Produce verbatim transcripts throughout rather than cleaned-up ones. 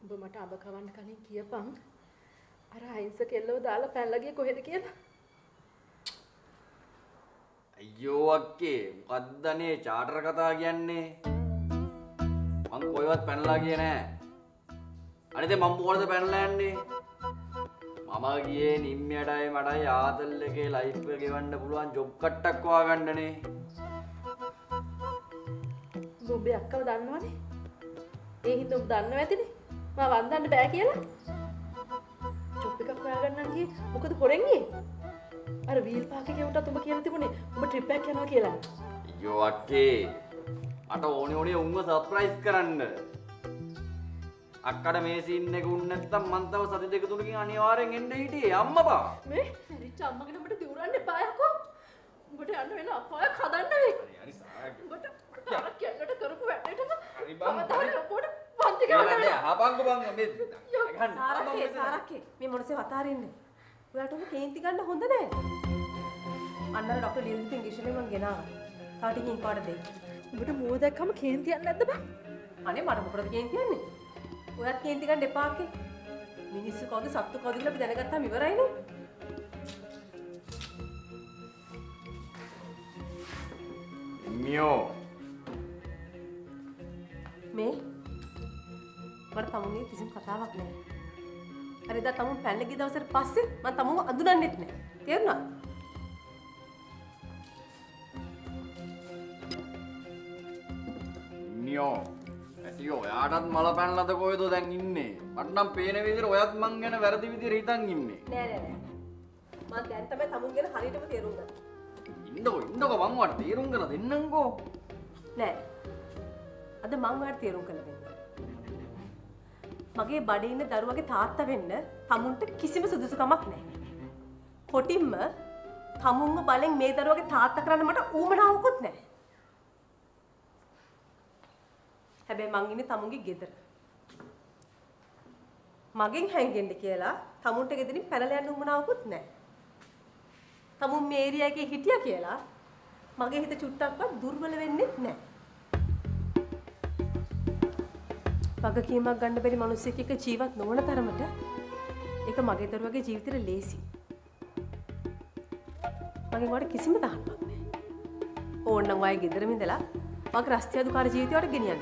උඹ මට අබ කවන්න කලින් කියපන් අර අහිංස කෙල්ලව දාලා පැනලා ගියේ කොහෙද කියලා. අයියෝ අක්කේ මොකද්දනේ චාටර් කතා කියන්නේ? මං කොහෙවත් පැනලා ගියේ නෑ. අනිත් මම මොකටද පැනලා යන්නේ? මම ගියේ නිම්මයටයි මටයි ආතල් එකේ ලයිෆ් එක ගෙවන්න පුළුවන් ජොබ් කට්ටක් හොයාගන්නනේ. උඹේ අක්කව දන්නවනේ. ඒ හින්දා උඹ දන්නව ඇතිනේ. මම වන්දන්න බෑ කියලා. ජොබ් එකක් හොයාගන්න ගියේ මොකද හොරෙන් ගියේ? අර වීල් පාක් එකේ උටත් උඹ කියලා තිබුණේ උඹ ට්‍රිප් එකක් යනවා කියලා. අයියෝ අක්කේ මට ඕනේ ඕනේ උන්ව සර්ප්‍රයිස් කරන්න. අක්කට මේ සීන් එක උන් නැත්තම් මං තව සති දෙක තුනකින් අනිවාර්යෙන් එන්න හිටියේ අම්මපා. මේ රිච් අම්මගෙන උඹට දිවුරන්න එපා යකෝ. උඹට යන්න වෙන අපායක් හදන්න වෙයි. හරි හරි සාරා. උඹට අර කෙල්ලට කරපු වැඩේටම හරි බං. පොඩි පන්ති ගන්න. නෑ ආපංගු බං මේ ගන්න. සාරක්කේ සාරක්කේ මේ මොනසේ වතාරින්නේ. ඔයාට උඹ කේන්ති ගන්න හොඳ නෑ. අන්නර ડોක්ටර් ලියුම් ඉංග්‍රීසියෙන් මං ගෙනාවා. තව ටිකකින් පාඩ දෙයි. උඹට මෝ දැක්කම කේන්තියක් නැද්ද බං? අනේ මට මොකටද කේන්ති යන්නේ? ඔයත් කේන්ති ගන්න එපා අක්කේ. මිනිස්සු කවුද සත්තු කවුද කියලා අපි දැනගත්තාම ඉවරයිනේ. මියෝ මේ මට තමුන්ගේ කිසිම කතාවක් නෑ. අර එදා තමුන් පැනලා ගිය දවසට පස්සේ මම තමුන්ව අඳුනන්නෙත් නෑ. තේරුණාද? මියෝ ඇටියෝ ඔයාටත් මල පැනලාද කොහෙද දැන් ඉන්නේ? මට නම් පේන විදිහට ඔයත් මං ගැන වැරදි විදිහට හිතන් ඉන්නේ. නෑ නෑ නෑ. මම දැන් තමයි තමුන් ගැන හරියටම තේරුම් ගත්තා. ඉන්නකෝ ඉන්නකෝ මං වට තීරුම් කරලා දෙන්නම්කෝ. නෑ. අද මං ඔයාලට තීරුම් කරලා දෙන්න. මගේ බඩේ ඉන්න දරුවගේ තාත්තා වෙන්න තමුන්ට කිසිම සුදුසුකමක් නැහැ. කොටින්ම තමුන්ව බලෙන් මේ දරුවගේ තාත්තා කරන්න මට ඌමනාවකුත් නැහැ. හැබැයි මං ඉන්නේ තමුන්ගේ ගෙදර. මගෙන් හැංගෙන්න කියලා තමුන්ට ගෙදරින් පැනලා යන්න ඌමනාවකුත් නැහැ. තමුන් මේ ඒරියා එකේ හිටියා කියලා මගේ හිත චුට්ටක්වත් දුර්වල වෙන්නේ නැහැ. වගකීමක් ගන්න බැරි මිනිස්සෙක් එක්ක ජීවත් නොවන තරමට ඒක මගේ දරුවගේ ජීවිතේට ලේසි. මගෙන් වඩා කිසිම දහන්නක් නැහැ. ඕන්නම් වයි ගෙදරම ඉඳලා මගේ රස්තියාදුකාර ජීවිතයට ගෙනියන්න.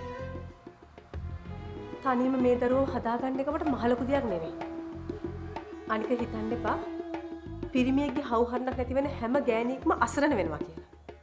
තනියම මේ දරුවෝ හදාගන්න එක මට මහ ලොකු දෙයක් නෙවෙයි. අනික හිතන්න එපා පිරිමියෙක්ගේ හවුහරණක් නැති වෙන හැම ගෑණියෙක්ම අසරණ වෙනවා කියලා.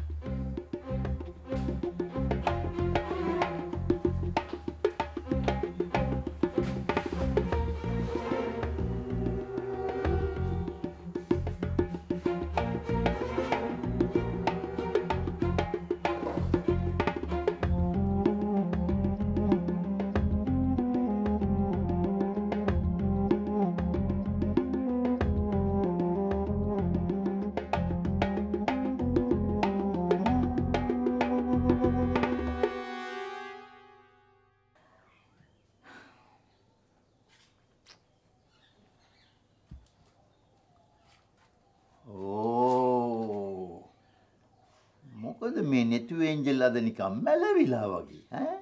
මේ නෙතු ඒන්ජල් අද නිකන් මැලවිලා වගේ ඈ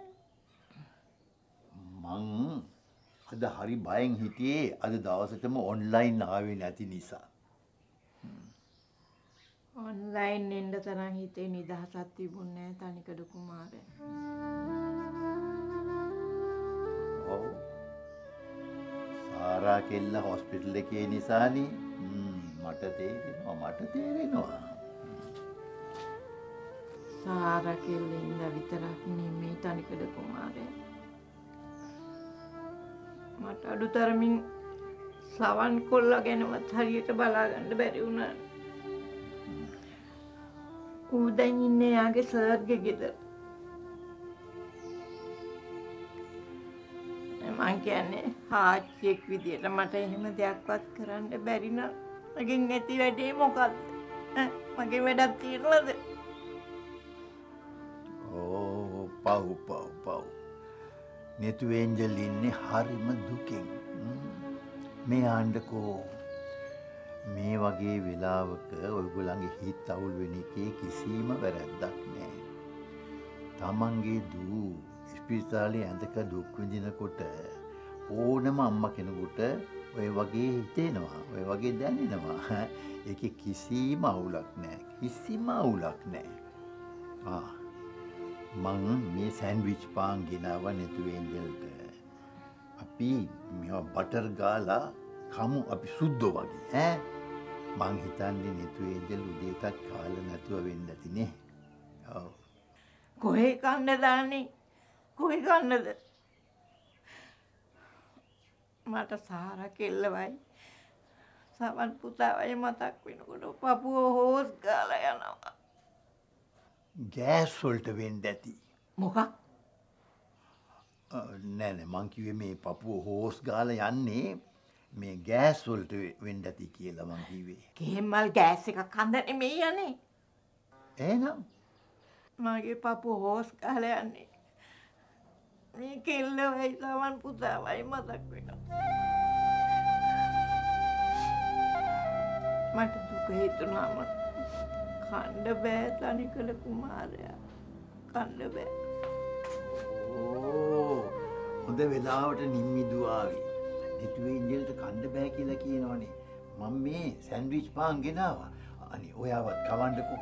මං අද හරි බයෙන් හිටියේ අද දවසටම ඔන්ලයින් ආවේ නැති නිසා ඔන්ලයින් එන්න තරම් හිතේ නිදහසක් තිබුණේ නැහැ තනිකඩ කුමාරයා. ඔව් සාරා කෙල්ල හොස්පිටල් එකේ නිසානේ මට තේරෙනවා මට තේරෙනවා සාරා කෙල්ලින්ද විතරක් නෙමෙයි තනිකඩ කුමාරයා. මට අඩුතරමින් සවන් කොල්ලා ගැනවත් හරියට බලා ගන්න බැරි වුණා. ඌ දැන් ඉන්නේ යාගේ සර්ගේ ගෙදර. මං කියන්නේ හාච්චියෙක් විදියට මට එහෙම දෙයක්වත් කරන්න බැරි නම් මගෙන් නැති වැඩේ මොකක්ද? මගේ වැඩක් තියෙනවද? ඕ පව් පව් පව් නෙතු ඒන්ජල් ඉන්නේ හරිම දුකින්. මේ ආණ්ඩකෝ මේ වගේ වෙලාවක ඔයගොල්ලන්ගේ හිත අවුල් වෙන එකේ කිසිම වැරැද්දක් නැහැ. තමන්ගේ දූ ස්පිරිතාලේ ඇඳක දුක් විඳිනකොට ඕනම අම්මා කෙනෙකුට ඔය වගේ හිතෙනවා. ඔය වගේ දැනෙනවා. ඒකේ කිසිම අවුලක් නැහැ. කිසිම අවුලක් නැහැ. ආ මං මේ සෑන්ඩ්විච් පාන් ගෙනාවා නෙතු ඒන්ජල්ට. අපි මේවා බටර් ගාලා කමු අපි සුද්දෝ වගේ ඈ. මං හිතන්නේ නෙතු ඒන්ජල් උදේටත් කාලා නැතුව වෙන්න ඇතිනේ. ඔව්. කොහේ කන්න දාන්නේ? කොහේ කන්නද? මට සාරා කෙල්ලවයි සමන් පුතාවයි මතක් වෙනකොට පපුව හොස් ගාලා යනවා. ගෑස් වලට වෙන්න ඇති. මොකක්? නෑ නෑ මං කිව්වේ මේ පපුව හොස් ගාලා යන්නේ මේ ගෑස් වලට වෙන්න ඇති කියලා මං කිව්වේ. කේමල් ගෑස් එකක් කන්ද නෙමෙයි යන්නේ. එහෙනම් මගේ පපුව හොස් ගාලා යන්නේ. මේ කෙල්ලවයි සමන් පුතාවයි මතක් වෙනවා. මට දුක හිතුනාම කණ්ඩ බෑ තනිකල කුමාරයා. කණ්ඩ බෑ. ඕ හොඳ වෙලාවට නිම්මිදු ආවේ. නෙතු ඒන්ජල්ට කන්න බෑ කියලා කියනවනේ. මම මේ සෑන්ඩ්විච් පාන් ගෙනාවා. අනේ ඔයාවත් කවන්නකෝ.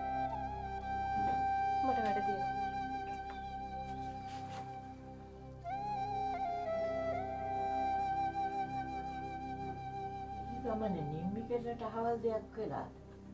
මට වැඩ තියෙනවා. ගමන නිම්මිකලට අහවල් දෙයක් වෙලා.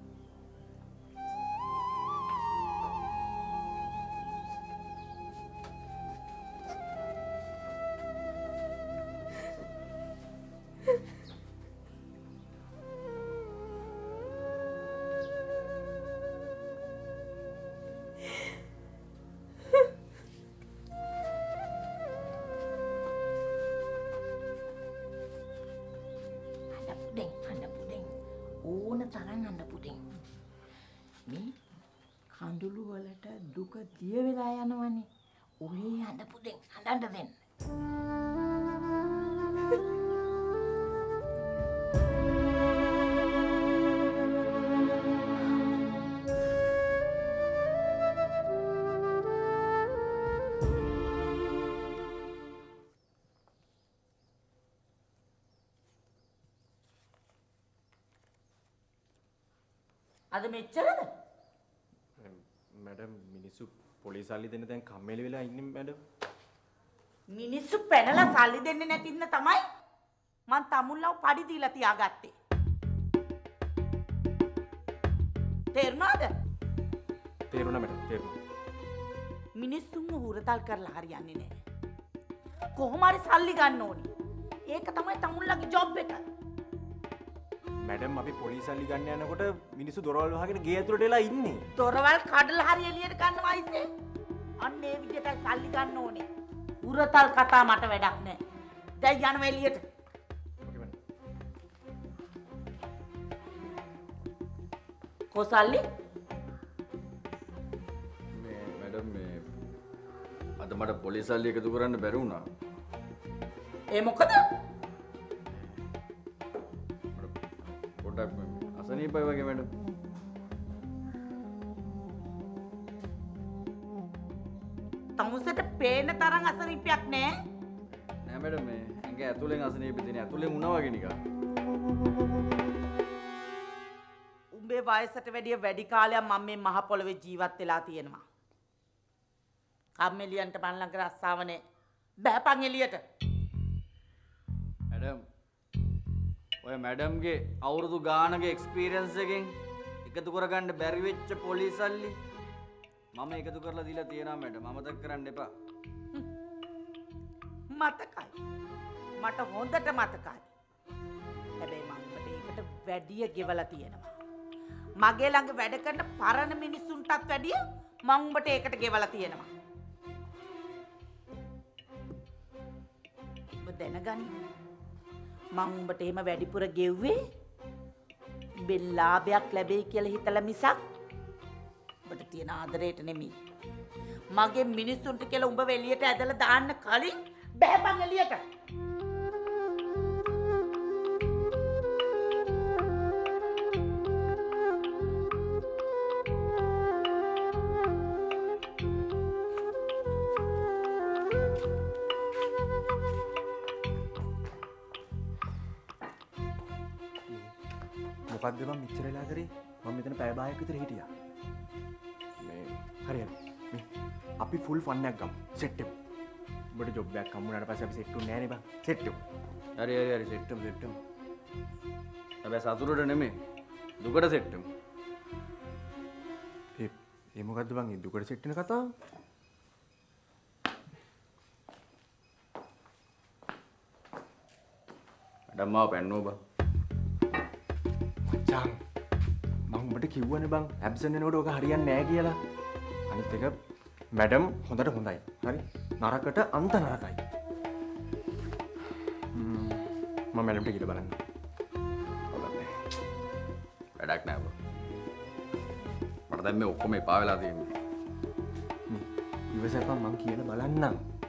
ඕන තරම් අඬ පුදින්. මේ කඳුළු වලට දුක දිය වෙලා යනවනේ. ඔහේ අඬ පුදින් අඬන්න දෙන්න. අද මෙච්චරද? මැඩම් මිනිස්සු පොලිස් සල්ලි දෙන්න දැන් කම්මැලි වෙලා ඉන්නේ මැඩම්. මිනිස්සු පැනලා සල්ලි දෙන්නේ නැති ඉන්න තමයි මං තමුල්ලව පඩි දීලා තියාගත්තේ. තේරුණාද? තේරුණා මැඩම් තේරුණා. මිනිස්සුන්ව හුරතල් කරලා හරියන්නේ නැහැ. කොහොම හරි සල්ලි ගන්න ඕනි. ඒක තමයි තමුල්ලගේ ජොබ් එක. මැඩම් අපි පොලිස් සල්ලි ගන්න යනකොට මිනිස්සු දොරවල් වහගෙන ගේ ඇතුළට එලා ඉන්නේ. දොරවල් කඩලා හරි එළියට ගන්නවා ඉතින්. අන්න ඒ විදිහටයි සල්ලි ගන්න ඕනේ. හුරතල් කතා මට වැඩක් නැහැ. දැන් යනවා එළියට. Okay madam. කොසල්ලි? මේ මැඩම් මේ අද මට පොලිස් සල්ලි එකතු කරන්න බැරි වුණා. ඒ මොකද? පොඩ්ඩක් අසනීපයි වගේ මැඩම්. තමුසෙට පේන තරම් අසනීපයක් නෑ. නෑ මැඩම් මේ ඇඟ ඇතුලෙන් අසනීප තියෙන ඇතුලෙන් වුණා වගේ නිකන්. උඹේ වයසට වැඩිය වැඩි කාලයක් මම මේ මහ පොළවේ ජීවත් වෙලා තියෙනවා. කම්මෙලියන්ට මන් ළඟ රස්සාවනේ. බෑපන් එළියට. මැඩම් ඔය මැඩම්ගේ අවුරුදු ගානක එක්ස්පීරියන්ස් එකෙන් එකතු කරගන්න බැරි වෙච්ච පොලිස් සල්ලි මම එකතු කරලා දීලා තියෙනවා මැඩම්. අමතක කරන්න එපා. මතකයි. මට හොඳට මතකයි. හැබැයි මම ඔබට ඒකට වැඩිය ගෙවලා තියෙනවා. මගේ ළඟ වැඩ කරන පරණ මිනිස්සුන්ටත් වැඩිය මම ඔබට ඒකට ගෙවලා තියෙනවා. ඔබ දැනගනි. මම උඹට එහෙම වැඩිපුර ගෙව්වේ උඹෙන් ලාභයක් ලැබෙයි කියලා හිතලා මිසක් උඹට තියෙන ආදරේට නෙමෙයි. මගේ මිනිස්සුන්ට කියලා උඹ එළියට ඇදලා දාන්න කලින් බෑපන් එළියට. මොකක්ද බං මෙච්චර වෙලා කරේ? මම මෙතන පැය භාගයක් විතර හිටියා. මේ හරි හරි. මේ අපි ෆුල් ෆන් එකක් ගමු. සෙට් එකක්. උඹට ජොබ් එකක් හම්බුනාට පස්සේ අපි සෙට් වෙන්නේ නෑනේ බං. සෙට් එකක්. හරි හරි හරි සෙට්ටම් සෙට්ටම්. හැබැයි සතුටට නෙමෙයි. දුකට සෙට්ටම්. ඒ ඒ මොකද්ද බං? ඒ දුකට සෙට් වෙන කතාව? මඩම් මාව පැන්නෝ බං. මචං මම උඹට කිව්වනේ බං ඇබ්සන්ට් වෙනකොට ඔක හරියන්නේ නෑ කියලා. අනිත් එක මැඩම් හොඳට හොඳයි. හරි. නරකට අන්ත නරකයි. මම මැඩම්ට කියලා බලන්න. බලන්න. වැඩක් නෑ බං. මට දැන් මේ ඔක්කොම එපා වෙලා තියෙන්නේ. ඉවසපන් මං කියලා බලන්නම්.